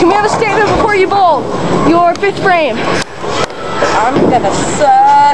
Can we have a statement before you bowl? Your fifth frame. I'm gonna suck.